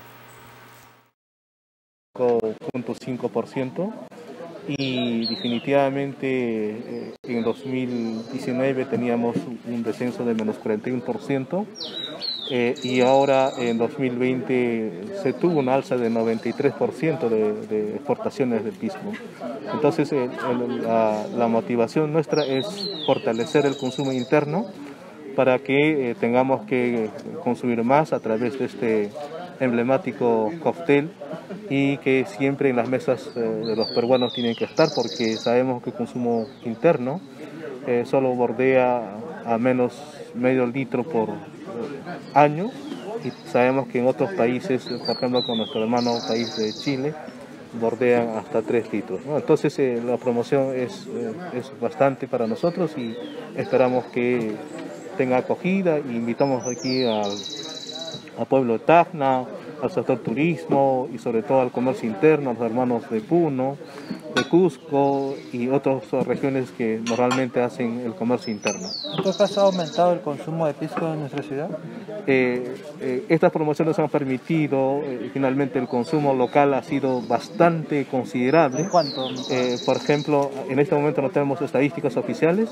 5.5%, y definitivamente en 2019 teníamos un descenso de menos 41%, y ahora en 2020 se tuvo un alza de 93% de exportaciones de pisco. Entonces la motivación nuestra es fortalecer el consumo interno para que tengamos que consumir más a través de este emblemático cóctel, y que siempre en las mesas de los peruanos tienen que estar, porque sabemos que el consumo interno solo bordea a menos medio litro por año, y sabemos que en otros países, por ejemplo con nuestro hermano país de Chile, bordean hasta 3 litros, ¿no? Entonces la promoción es bastante para nosotros, y esperamos que tenga acogida, y invitamos aquí al pueblo de Tacna, al sector turismo, y sobre todo al comercio interno, a los hermanos de Puno, de Cusco y otras regiones que normalmente hacen el comercio interno. ¿En qué caso ha aumentado el consumo de pisco en nuestra ciudad? Estas promociones han permitido, finalmente el consumo local ha sido bastante considerable. ¿Cuánto? Por ejemplo, en este momento no tenemos estadísticas oficiales,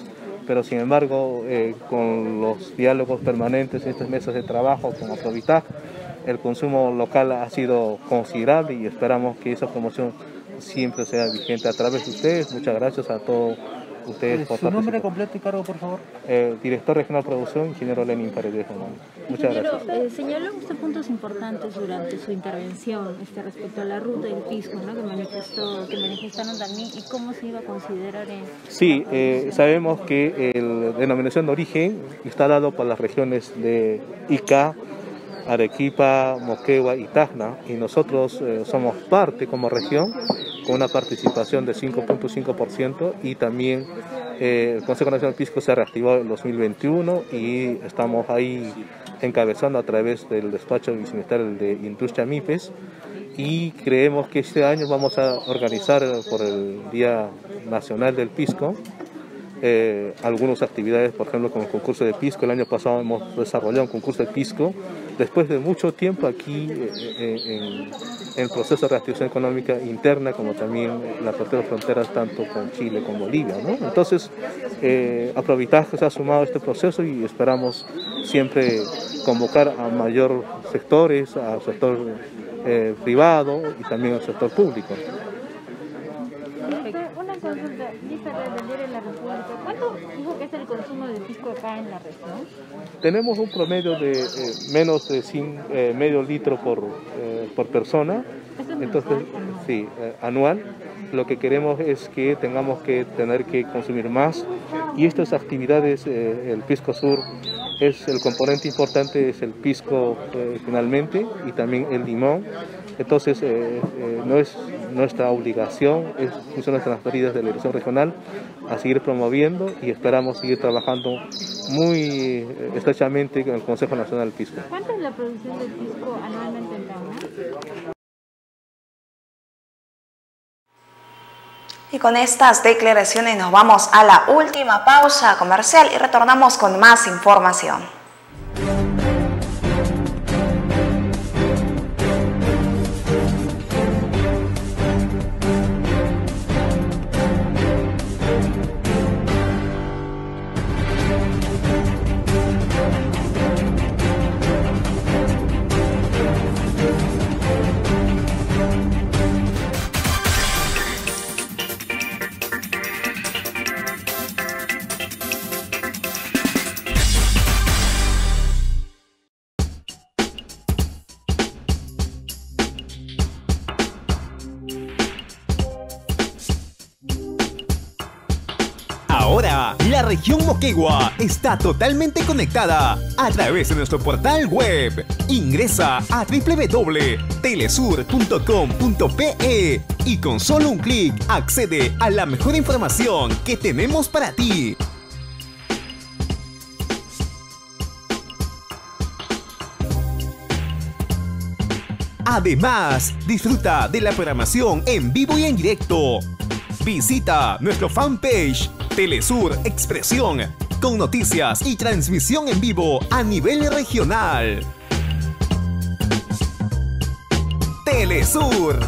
pero sin embargo con los diálogos permanentes en estas mesas de trabajo con Aprovitag, el consumo local ha sido considerable y esperamos que esa promoción siempre sea vigente a través de ustedes. Muchas gracias a todos ustedes por ¿Su nombre completo y cargo, por favor? Director Regional de Producción, ingeniero Lenin Paredes Román. Muchas gracias. Señaló usted puntos importantes durante su intervención respecto a la ruta del pisco, ¿no? que manifestaron también, y cómo se iba a considerar en... Sí, sabemos que la denominación de origen está dado por las regiones de Ica, Arequipa, Moquegua y Tacna, y nosotros somos parte como región con una participación de 5.5%, y también el Consejo Nacional del Pisco se reactivó en 2021 y estamos ahí encabezando a través del despacho viceministerial de Industria MIPES, y creemos que este año vamos a organizar por el Día Nacional del Pisco algunas actividades, por ejemplo con el concurso de pisco. El año pasado hemos desarrollado un concurso de pisco después de mucho tiempo aquí en el proceso de reactivación económica interna, como también la apertura de fronteras tanto con Chile como Bolivia, ¿no? Entonces Aprovitag se ha sumado a este proceso y esperamos siempre convocar a mayor sectores, al sector privado y también al sector público. Una consulta, lista de vender en la República. ¿Cuánto dijo que es el consumo de pisco acá en la región? Tenemos un promedio de menos de medio litro por persona. Entonces, sí, anual. Lo que queremos es que tengamos que tener que consumir más, y estas actividades, el Pisco Sur es el componente importante, es el pisco finalmente, y también el limón. Entonces no es nuestra obligación, es funciones transferidas de la dirección regional a seguir promoviendo, y esperamos seguir trabajando muy estrechamente con el Consejo Nacional del Pisco. ¿Cuánto es la producción de pisco anualmente en Tacna? Y con estas declaraciones nos vamos a la última pausa comercial y retornamos con más información. Ahora, la región Moquegua está totalmente conectada a través de nuestro portal web. Ingresa a www.telesur.com.pe y con solo un clic accede a la mejor información que tenemos para ti. Además, disfruta de la programación en vivo y en directo. Visita nuestro fanpage Telesur Expresión, con noticias y transmisión en vivo a nivel regional. Telesur.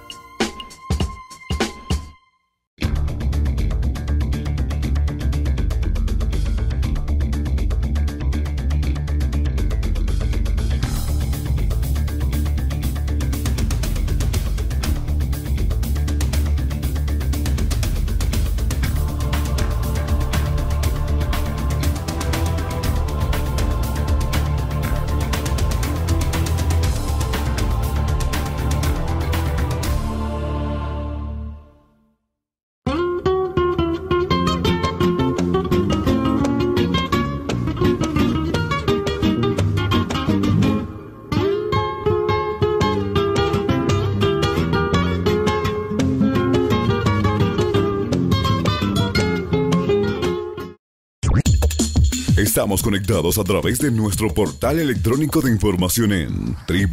Estamos conectados a través de nuestro portal electrónico de información en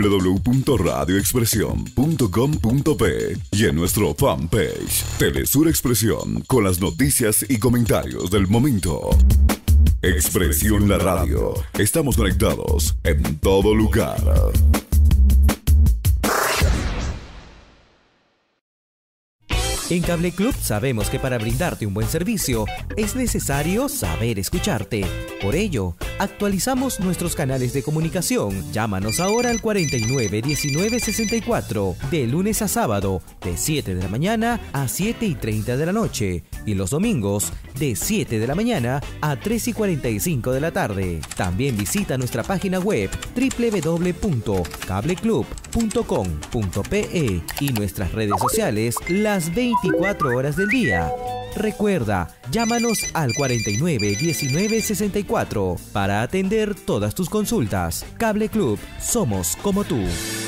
www.radioexpresión.com.pe y en nuestro fanpage Telesur Expresión, con las noticias y comentarios del momento. Expresión La Radio. Estamos conectados en todo lugar. En Cable Club sabemos que para brindarte un buen servicio es necesario saber escucharte. Por ello, actualizamos nuestros canales de comunicación. Llámanos ahora al 49 19 64, de lunes a sábado, de 7 de la mañana a 7:30 de la noche, y los domingos, de 7 de la mañana a 3:45 de la tarde. También visita nuestra página web www.cableclub.com.pe y nuestras redes sociales las 24 horas del día. Recuerda, llámanos al 49 19 64 para atender todas tus consultas. Cable Club, somos como tú.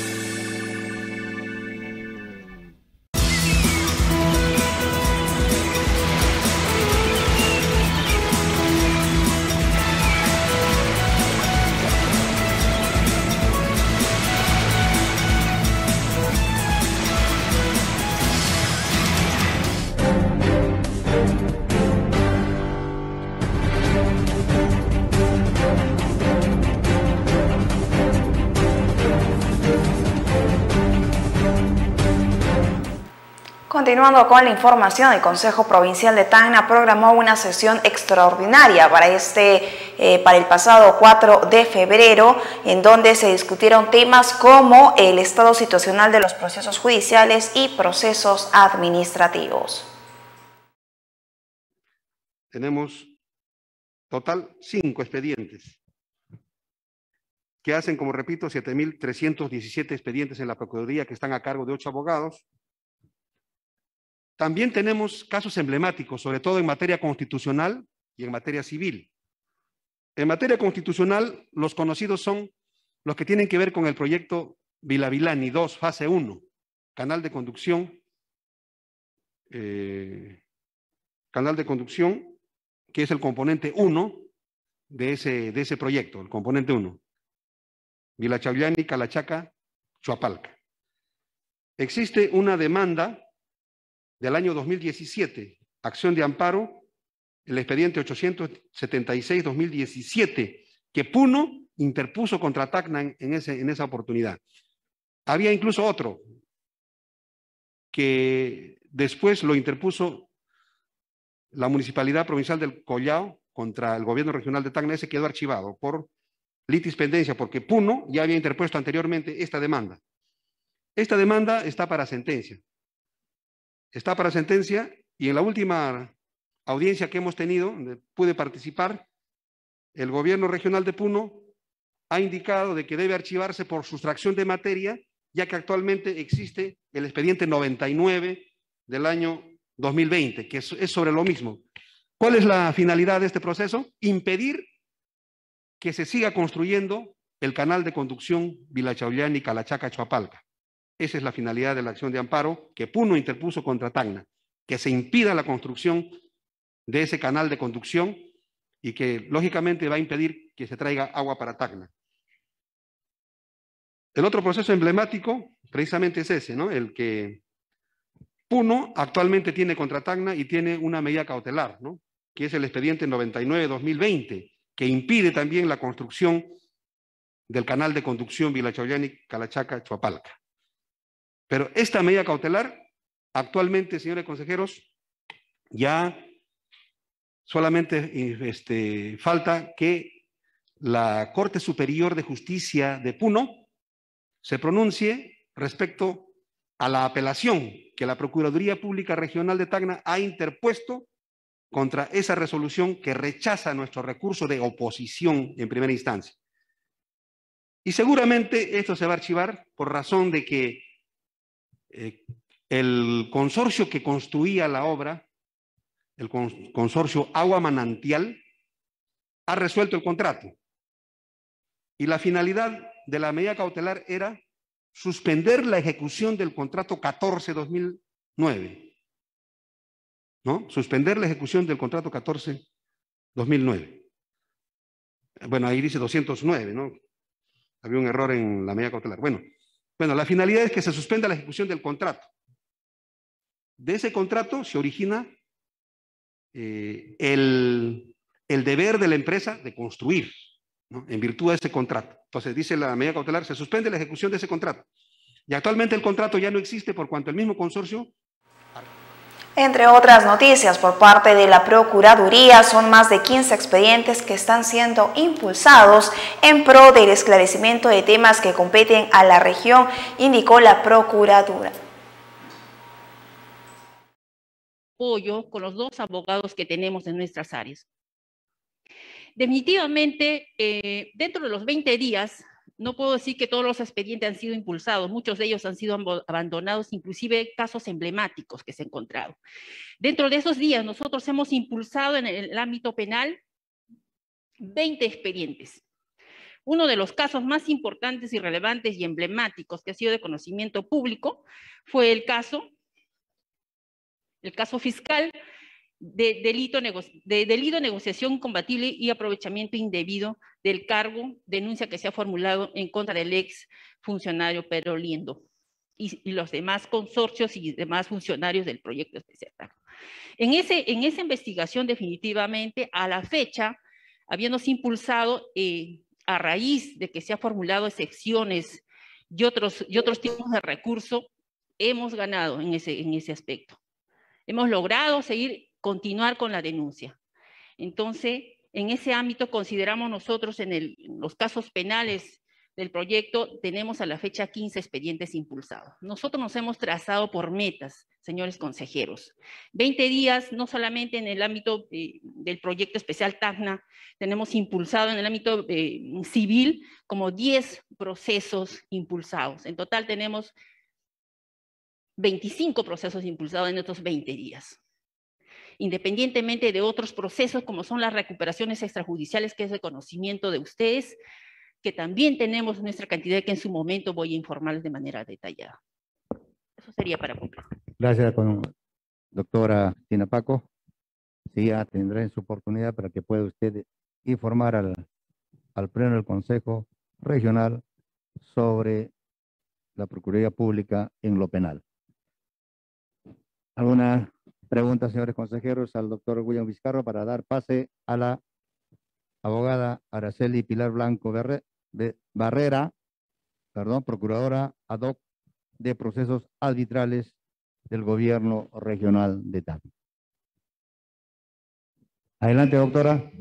Continuando con la información, el Consejo Provincial de Tacna programó una sesión extraordinaria para el pasado 4 de febrero, en donde se discutieron temas como el estado situacional de los procesos judiciales y procesos administrativos. Tenemos total 5 expedientes que hacen, como repito, 7.317 expedientes en la Procuraduría, que están a cargo de 8 abogados. También tenemos casos emblemáticos, sobre todo en materia constitucional y en materia civil. En materia constitucional, los conocidos son los que tienen que ver con el proyecto Vilavilani 2, fase 1, canal de conducción, que es el componente 1 de ese proyecto, el componente 1. Vilachaullani, Calachaca, Chuapalca. Existe una demanda del año 2017, acción de amparo, el expediente 876-2017, que Puno interpuso contra Tacna en esa oportunidad. Había incluso otro que después lo interpuso la Municipalidad Provincial del Collao contra el Gobierno Regional de Tacna. Ese quedó archivado por litispendencia, porque Puno ya había interpuesto anteriormente esta demanda. Esta demanda está para sentencia. Está para sentencia, y en la última audiencia que hemos tenido, donde pude participar, el Gobierno Regional de Puno ha indicado de que debe archivarse por sustracción de materia, ya que actualmente existe el expediente 99 del año 2020, que es sobre lo mismo. ¿Cuál es la finalidad de este proceso? Impedir que se siga construyendo el canal de conducción Vilachaullani, Calachaca, Chuapalca. Esa es la finalidad de la acción de amparo que Puno interpuso contra Tacna, que se impida la construcción de ese canal de conducción y que lógicamente va a impedir que se traiga agua para Tacna. El otro proceso emblemático precisamente es ese, ¿no? El que Puno actualmente tiene contra Tacna y tiene una medida cautelar, ¿no? Que es el expediente 99-2020, que impide también la construcción del canal de conducción Vilachaullani, Calachaca, Chuapalca. Pero esta medida cautelar, actualmente, señores consejeros, ya solamente falta que la Corte Superior de Justicia de Puno se pronuncie respecto a la apelación que la Procuraduría Pública Regional de Tacna ha interpuesto contra esa resolución que rechaza nuestro recurso de oposición en primera instancia. Y seguramente esto se va a archivar por razón de que el consorcio que construía la obra, el consorcio Agua Manantial, ha resuelto el contrato. Y la finalidad de la medida cautelar era suspender la ejecución del contrato 14-2009. ¿No? Suspender la ejecución del contrato 14-2009. Bueno, ahí dice 209, ¿no? Había un error en la medida cautelar. Bueno, la finalidad es que se suspenda la ejecución del contrato. De ese contrato se origina el deber de la empresa de construir, ¿no? En virtud de ese contrato. Entonces, dice la medida cautelar, se suspende la ejecución de ese contrato. Y actualmente el contrato ya no existe por cuanto el mismo consorcio... Entre otras noticias, por parte de la Procuraduría, son más de 15 expedientes que están siendo impulsados en pro del esclarecimiento de temas que competen a la región, indicó la Procuraduría. Apoyo con los 2 abogados que tenemos en nuestras áreas. Definitivamente, dentro de los 20 días, no puedo decir que todos los expedientes han sido impulsados, muchos de ellos han sido abandonados, inclusive casos emblemáticos que se han encontrado. Dentro de esos días, nosotros hemos impulsado en el ámbito penal 20 expedientes. Uno de los casos más importantes y relevantes y emblemáticos que ha sido de conocimiento público fue el caso fiscal de delito de negociación incompatible y aprovechamiento indebido del cargo, denuncia que se ha formulado en contra del ex funcionario Pedro Liendo y los demás consorcios y demás funcionarios del proyecto especial. En esa investigación, definitivamente, a la fecha, habiéndose impulsado, a raíz de que se ha formulado excepciones y otros tipos de recurso, hemos ganado en ese aspecto. Hemos logrado continuar con la denuncia. Entonces, en ese ámbito consideramos nosotros en los casos penales del proyecto, tenemos a la fecha 15 expedientes impulsados. Nosotros nos hemos trazado por metas, señores consejeros. 20 días, no solamente en el ámbito del proyecto especial Tacna, tenemos impulsado en el ámbito civil como 10 procesos impulsados. En total tenemos 25 procesos impulsados en estos 20 días. Independientemente de otros procesos como son las recuperaciones extrajudiciales, que es de conocimiento de ustedes, que también tenemos nuestra cantidad que en su momento voy a informarles de manera detallada. Eso sería para concluir. Gracias, doctora Tina Paco. Sí, ya tendrá en su oportunidad para que pueda usted informar al Pleno del Consejo Regional sobre la Procuraduría Pública en lo penal. ¿Alguna pregunta, señores consejeros, al doctor William Vizcarro para dar pase a la abogada Araceli Pilar Blanco Barrera, procuradora ad hoc de procesos arbitrales del Gobierno Regional de Tacna? Adelante, doctora.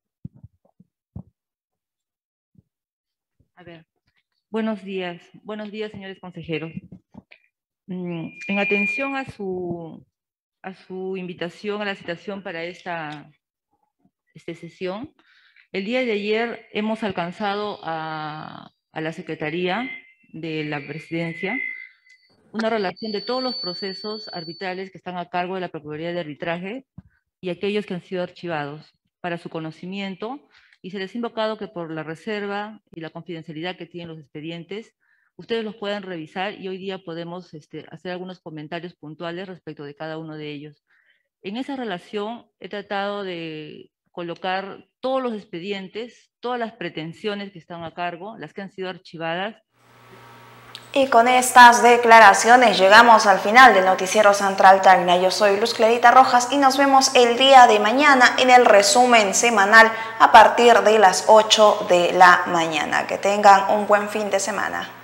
A ver, buenos días, señores consejeros. En atención a su invitación, a la citación para esta sesión, el día de ayer hemos alcanzado a la Secretaría de la Presidencia una relación de todos los procesos arbitrales que están a cargo de la Procuraduría de Arbitraje y aquellos que han sido archivados para su conocimiento, y se les ha invocado que por la reserva y la confidencialidad que tienen los expedientes, ustedes los puedan revisar y hoy día podemos hacer algunos comentarios puntuales respecto de cada uno de ellos. En esa relación he tratado de colocar todos los expedientes, todas las pretensiones que están a cargo, las que han sido archivadas. Y con estas declaraciones llegamos al final del Noticiero Central Tacna. Yo soy Luz Clarita Rojas y nos vemos el día de mañana en el resumen semanal a partir de las 8 de la mañana. Que tengan un buen fin de semana.